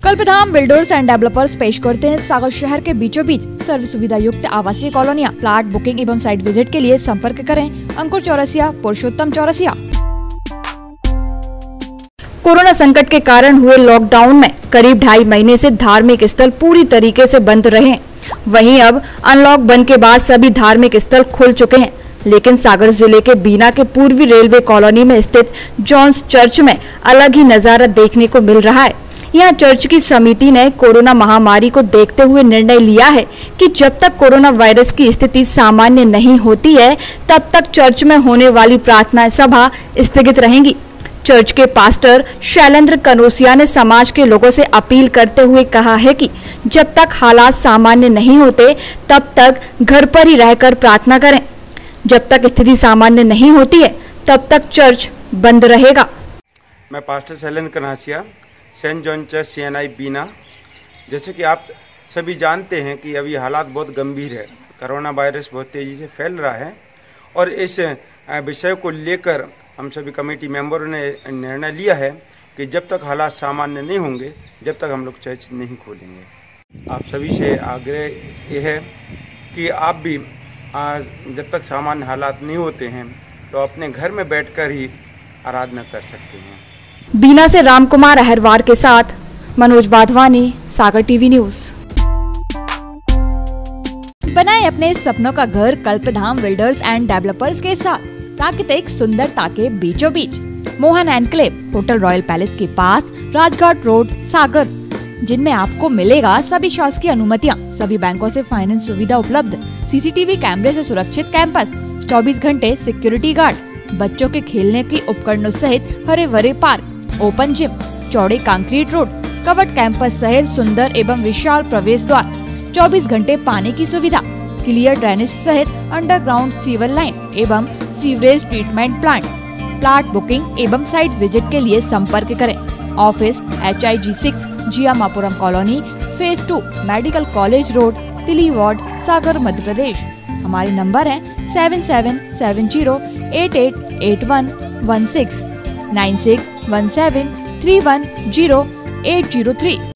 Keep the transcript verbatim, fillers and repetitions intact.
कल्पधाम builders and developers पेश करते हैं सागर शहर के बीचों बीच सर्व सुविधा युक्त आवासीय कॉलोनियां। प्लाट बुकिंग एवं साइट विजिट के लिए संपर्क करें अंकुर चौरसिया, पुरुषोत्तम चौरसिया। कोरोना संकट के कारण हुए लॉकडाउन में करीब ढाई महीने से धार्मिक स्थल पूरी तरीके से बंद रहे। वहीं अब अनलॉक बंद के बाद सभी धार्मिक स्थल खुल चुके हैं, लेकिन सागर जिले के बीना के पूर्वी रेलवे कॉलोनी में स्थित जॉन्स चर्च में अलग ही नजारा देखने को मिल रहा है। यहाँ चर्च की समिति ने कोरोना महामारी को देखते हुए निर्णय लिया है कि जब तक कोरोना वायरस की स्थिति सामान्य नहीं होती है, तब तक चर्च में होने वाली प्रार्थना सभा स्थगित रहेंगी। चर्च के पास्टर शैलेंद्र कनोसिया ने समाज के लोगों से अपील करते हुए कहा है कि जब तक हालात सामान्य नहीं होते, तब तक घर पर ही रहकर प्रार्थना करें। जब तक स्थिति सामान्य नहीं होती है, तब तक चर्च बंद रहेगा। मैं pastor Shailendra Kanosia, saint John church C N I Bina. जैसे कि आप सभी जानते हैं कि अभी हालात बहुत गंभीर है, कोरोना वायरस बहुत तेज़ी से फैल रहा है और इस विषय को लेकर हम सभी कमेटी मेंबरों ने निर्णय लिया है कि जब तक हालात सामान्य नहीं होंगे, जब तक हम लोग चर्च नहीं खोलेंगे। आप सभी से आग्रह यह है कि आप भी आज जब तक सामान्य हालात नहीं होते हैं तो अपने घर में बैठकर ही आराधना कर सकते हैं। बीना से रामकुमार अहरवार के साथ मनोज बाधवानी, सागर टीवी न्यूज। बनाए अपने सपनों का घर कल्पधाम बिल्डर्स एंड डेवलपर्स के साथ प्राकृतिक सुंदरता के बीचों बीच। Mohan enclave hotel royal palace के पास, राजघाट रोड, सागर, जिनमें आपको मिलेगा सभी शासकीय अनुमतियां, सभी बैंकों से फाइनेंस सुविधा उपलब्ध, सी सी टी वी कैमरे से सुरक्षित कैंपस, चौबीस घंटे सिक्योरिटी गार्ड, बच्चों के खेलने की उपकरणों सहित हरे भरे पार्क, ओपन जिम, चौड़े कंक्रीट रोड, कवर्ड कैंपस सहित सुंदर एवं विशाल प्रवेश द्वार, चौबीस घंटे पानी की सुविधा, क्लियर ड्रेनेज सहित अंडरग्राउंड सीवर लाइन एवं sewerage treatment plant. Plot booking एवं साइट विजिट के लिए संपर्क करें। Office H I G six, Jiyamapuram colony, phase two, medical college road, Tili ward, Sagar, Madhya Pradesh. हमारे नंबर है seven seven seven zero eight eight eight one one six, nine six one seven three one zero eight zero three.